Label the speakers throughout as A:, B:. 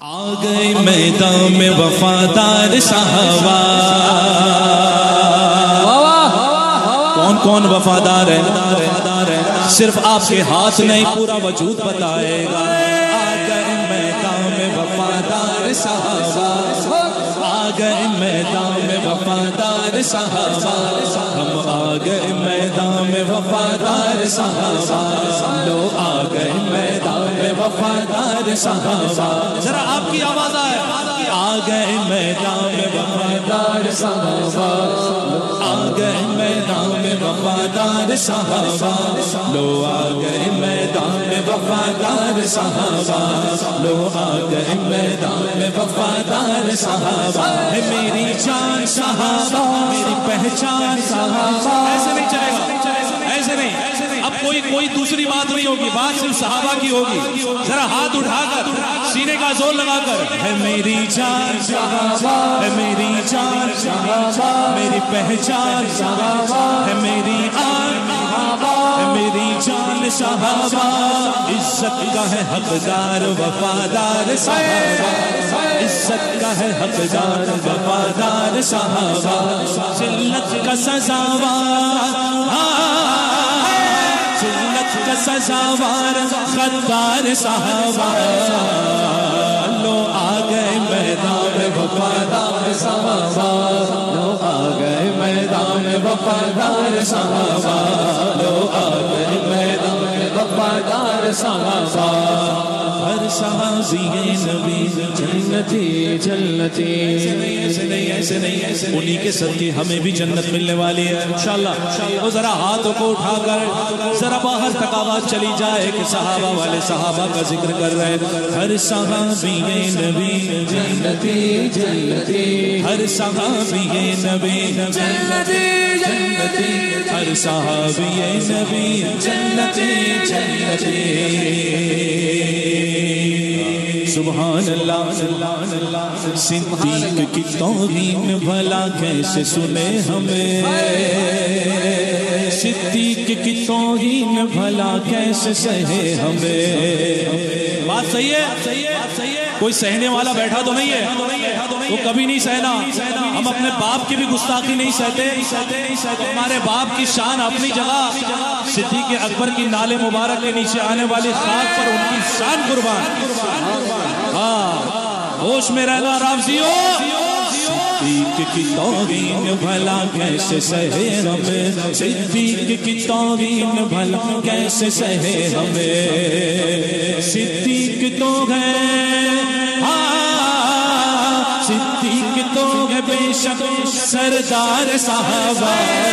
A: آ گئے میدان میں وفادار صحابہ. کون کون وفادار ہے؟ صرف آپ کے ہاتھ نہیں پورا وجود بتائے گا. آ گئے میدان میں وفادار صحابہ. آ گئے میدان میں وفادار صحابہ. ہم آ گئے میدان میں وفادار صحابہ. لو آ گئے میدان میں وفادار صحابہ. ذرا آپ کی آواز آئے. آ گئے میدان میں وفادار صحابہ. آ گئے میدان میں وفادار صحابہ. لو آ گئے میدان میں وفادار صحابہ. لو آ گئے میدان میں وفادار صحابہ. ہے میری جان صحابہ، میری پہچان صحابہ. ایسے نہیں چلے گا، ایسے نہیں. اب کوئی دوسری بات نہیں ہوگی، بات صرف صحابہ کی ہوگی. ذرا ہاتھ اٹھا کر سینے کا زور لگا کر. ہے میری جان صحابہ، ہے میری جان صحابہ، میری پہچان صحابہ. ہے میری آن ہے میری جان صحابہ. عزت کا ہے حقدار وفادار صحابہ. عزت کا ہے حقدار وفادار صحابہ. ذلت کا سزاوار، ذلت کا سزاوار غدار صحابہ. لو آ گئے میدان میں وفادار صحابہ. لو آ گئے میدان میں وفادار صحابہ. لو آ گئے میدان میں وفادار صحابہ. ہر صحابی نبی جنتی جنتی. ایسے نہیں انہی کے صدقے ہمیں بھی جنت ملنے والی ہے انشاءاللہ. وہ ذرا ہاتھوں کو اٹھا کر ذرا باہر تک آواز چلی جائے کہ صحابہ والے صحابہ کا ذکر کر رہے ہیں. ہر صحابی نبی جنتی جنتی. ہر صحابی نبی جنتی جنتی. ہر صحابی نبی جنتی جنتی. سبحان اللہ. صدیق کی توہین بھلا کیسے سنے ہمیں. صدیق کی توہین بھلا کیسے سہے ہمیں. بات صحیح ہے. کوئی سہنے والا بیٹھا تو نہیں ہے، وہ کبھی نہیں سہنا. ہم اپنے باپ کی بھی گستاخی نہیں سہتے. ہمارے باپ کی شان اپنی جگہ. صدیق اکبر کی نالے مبارک کے نیچے آنے والی خاک پر ان کی شان قربان. ہاں ہوش میں رہنا رافضیو. صدیق کی توہین بھلا کیسے سہے ہمیں. صدیق کی توہین بھلا کیسے سہے ہمیں. صدیق تو ہے، صدیق تو ہے بے شک سردار صحابہ.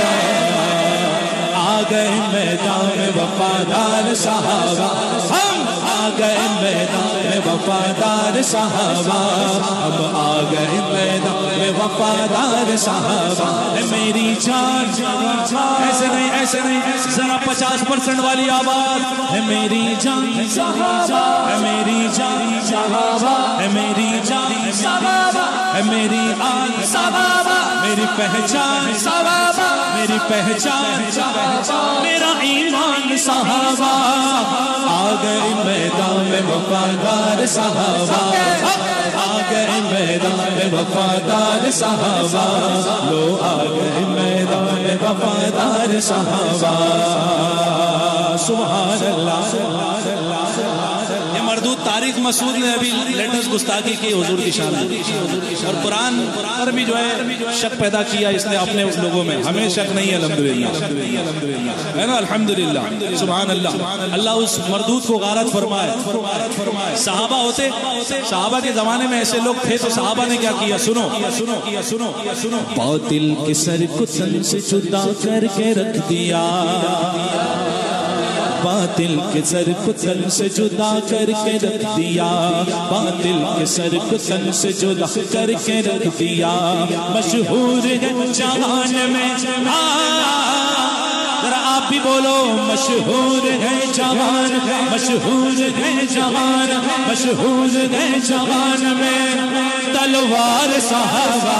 A: آ گئے میدان میں وفادار صحابہ. ہم آ گئے میدان میں وفادار صحابہ. ہم آ گئے میدان میں وفادار صحابہ. میری جان ایسے نہیں ذرا 50% والی آواز. ہے میری جان صحابہ، ہے میری جان صحابہ، ہے میری جان صحابہ، ہے میری آن صحابہ، میری پہچان صحابہ، میری پہچان صحابہ، میرا ایمان صحابہ. آ گئے میدان میں وفادار صحابہ. آ گئے میدان میں وفادار صحابہ. لو آ گئے میدان میں وفادار صحابہ. سبحان اللہ. یہ مردود طارق مسعود نے ابھی لیٹسٹ گستاخی کی حضور کی شان اور قرآن پر بھی جو ہے شک پیدا کیا اس نے اپنے اس لوگوں میں. ہمیں شک نہیں ہے الحمدللہ، ہے نا الحمدللہ. سبحان اللہ. اللہ اس مردود کو غارت فرمائے. صحابہ ہوتے، صحابہ کے زمانے میں ایسے لوگ تھے تو صحابہ نے کیا کیا؟ سنو. باطل کے سر کو تن سے جدا کر کے رکھ دیا. باطل کے سر کو تن سے جدا کر کے رکھ دیا. باطل کے سر کو تن سے جدا کر کے رکھ دیا. مشہور ہے جہان میں، ذرا آپ بھی بولو. مشہور ہے جہان، مشہور ہے جہان، مشہور ہے جہان میں تلوار صحابہ.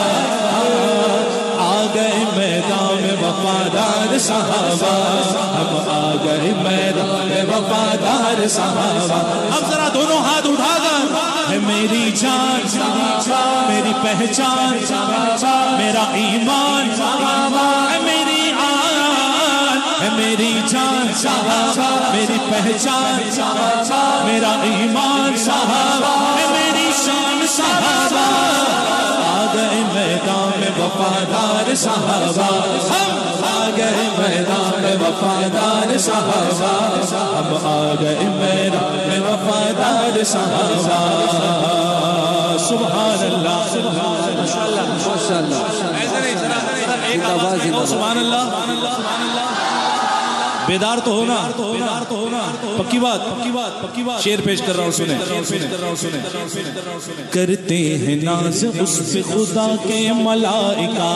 A: آ گئے میدان میں وفادار صحابہ. ہم آ گئے میدان میں وفادار صحابہ. اب ذرا دونوں ہاتھ اٹھا کر میری جان میری پہچان میرا ایمان ہے میری آن ہے میری جان میری پہچان میرا ایمان ہے میری شان صحابہ آ گئے میدان میں وفادار صحابہ ہم آ گئے میدان میں وفادار صحابہ ہم آ گئے میدان میں وفادار صحابہ سبحان اللہ سبحان اللہ بیدار تو ہونا پکی بات شعر پیش کر رہا ہوں سنیں کرتے ہیں ناز اس پہ خدا کے ملائکہ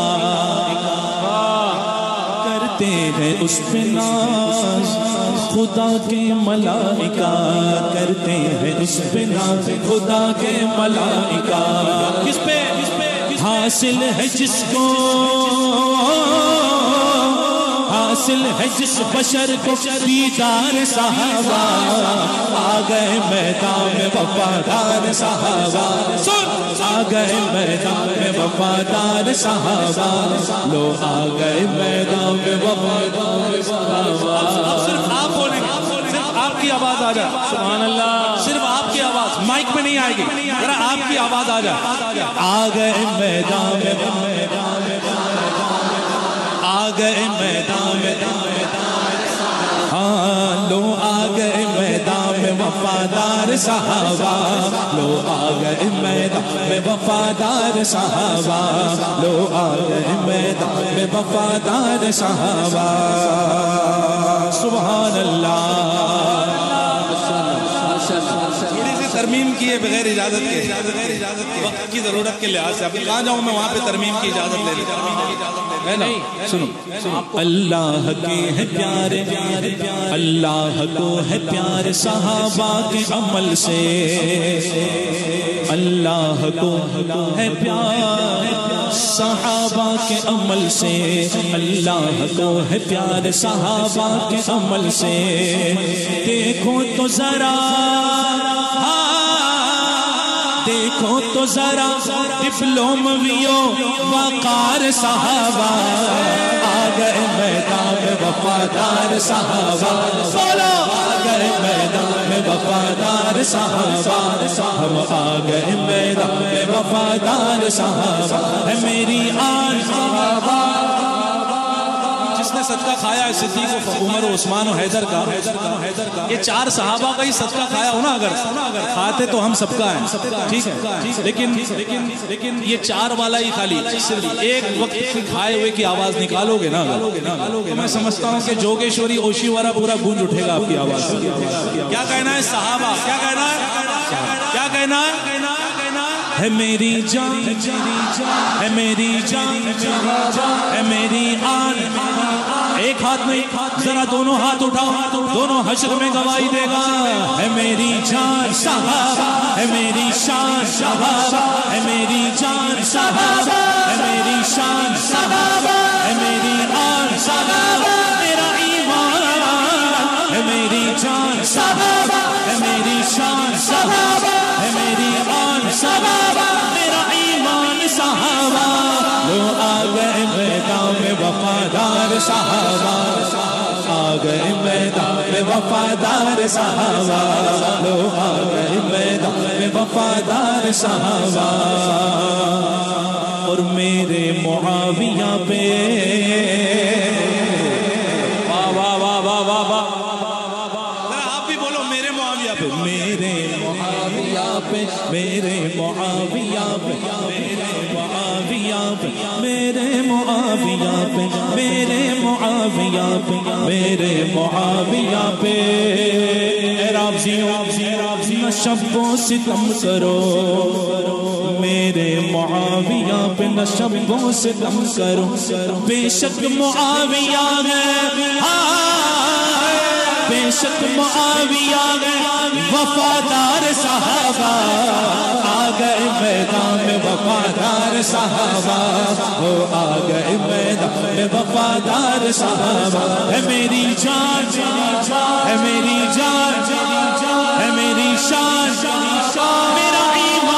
A: کرتے ہیں اس پہ ناز خدا کے ملائکہ کرتے ہیں اس پہ ناز خدا کے ملائکہ کس پہ حاصل ہے جس کو حاصل ہے جس بشر کو دیدار صحابہ آ گئے میدان میں وفادار صحابہ آ گئے میدان میں وفادار صحابہ لو آ گئے میدان میں وفادار صحابہ صرف آپ بولیں گے صرف آپ کی آواز آ جائے سبحان اللہ صرف آپ کی آواز مائک میں نہیں آئے گی ذرا آپ کی آواز آ جائے آ گئے میدان میں آ گئے میدان میں ہاں لو آ گئے میدان میں وفادار صحابہ لو آ گئے میدان میں وفادار صحابہ لو آ گئے میدان میں وفادار صحابہ سبحان اللہ تھوڑی سی ترمیم کی ہے بغیر اجازت کے وقت کی ضرورت کے لحاظ سے اب کہاں جاؤں میں وہاں پہ ترمیم کی اجازت لے لی سنو اللہ کے ہے پیارے اللہ کو ہے پیار صحابہ کے عمل سے اللہ کو ہے پیار صحابہ کے عمل سے اللہ کو ہے پیار صحابہ کے عمل سے دیکھو تو ذرا دیکھو تو ذرا ڈپلومویو وقار صحابہ آ گئے میدان میں وفادار صحابہ بولو آ گئے میدان میں وفادار صحابہ ہم آ گئے میدان میں وفادار صحابہ ہے میری آن صحابہ جس نے صدقہ کھایا ہے صدیق و عمر و عثمان و حیدر کا یہ چار صحابہ کا ہی صدقہ کھایا ہو نا اگر کھاتے تو ہم سب کا ہیں ٹھیک ہے لیکن یہ چار والا ہی خالی صرف ایک وقت کی کھائے ہوئے کی آواز نکالو گے نا تو میں سمجھتا ہوں کہ جوگیشوری اوشیوارا پورا گونج اٹھے گا آپ کی آواز کیا کہنا ہے صحابہ کیا کہنا ہے میری جان ہے میری جان ہے میری آن ایک ہاتھ نہیں ذرا دونوں ہاتھ اٹھاؤ دونوں حشر میں گواہی دے گا ہے میری جان صحابہ ہے میری شان صحابہ ہے میری جان صحابہ ہے میری شان صحابہ ہے میری آن صحابہ میرا ایمان ہے میری جان صحابہ ہے میری شان صحابہ ہے میری آن صحابہ میرا ایمان صحابہ لو آ گئے میدان میں وفادار صحابہ آ گئے میدان میں وفادار صحابہ لو آ گئے میدان میں وفادار صحابہ اور میرے معاویہ پہ واہ واہ واہ واہ واہ واہ آپ بھی بولو میرے معاویہ پہ میرے معاویہ پہ میرے معاویہ پہ میرے معاویہ پہ میرے معاویہ پہ میرے معاویہ پہ نہ شب و ستم کرو میرے معاویہ پہ نہ شب و ستم کرو بے شک معاویہ میں بے شک معاویہ میں وفادار صحابہ آ گئے میدان میں وفادار صحابہ ہو آ گئے میدان میں وفادار صحابہ ہے میری جان ہے میری جان ہے میری شان میرا ایمان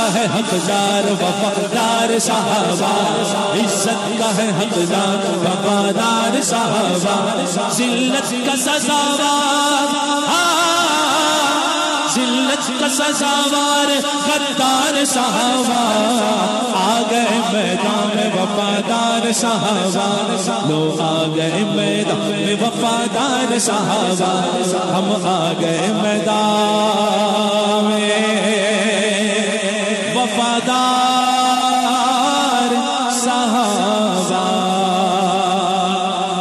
A: کا ہے حقدار وفادار صحابہ، عزت کا ہے حقدار وفادار صحابہ، ذلت کا سزاوار، ذلت کا سزاوار غدار صحابہ، آ گئے میدان میں وفادار صحابہ، لو آ گئے میدان میں وفادار صحابہ، ہم آ گئے میدان میں وفادار صحابہ۔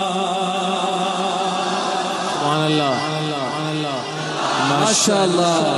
B: ماشاء اللہ